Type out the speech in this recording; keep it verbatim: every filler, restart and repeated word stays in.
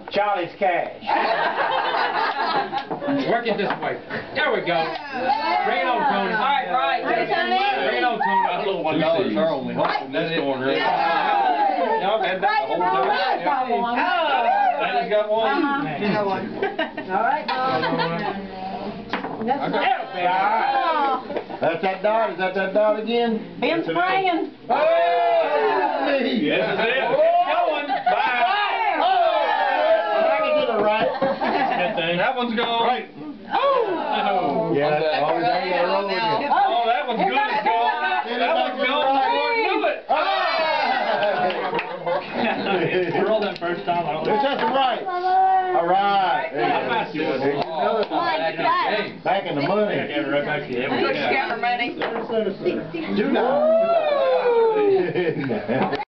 Charlie's cash. Work it this way. There we go. Bring it on, Tony. All right, right. Bring it on, Tony. A little one dollar Charles only home this corner. Y'all had that the whole time. Daddy's got one. Uh-huh. Got one. All right. That's That's that dot. Is that that dot again? Ben's praying. Oh! Yes, it is. It's going. Bye. Oh! I can get it right. That one's gone. Right. Oh. Yeah. Oh, there you go. Roll with you. Oh, that one's good as gone. That one's gone. Do it. You rolled that first time. I don't There's just right. All right. There you go. There's another one. Back in the money. Right back to you. Camera money. Do not.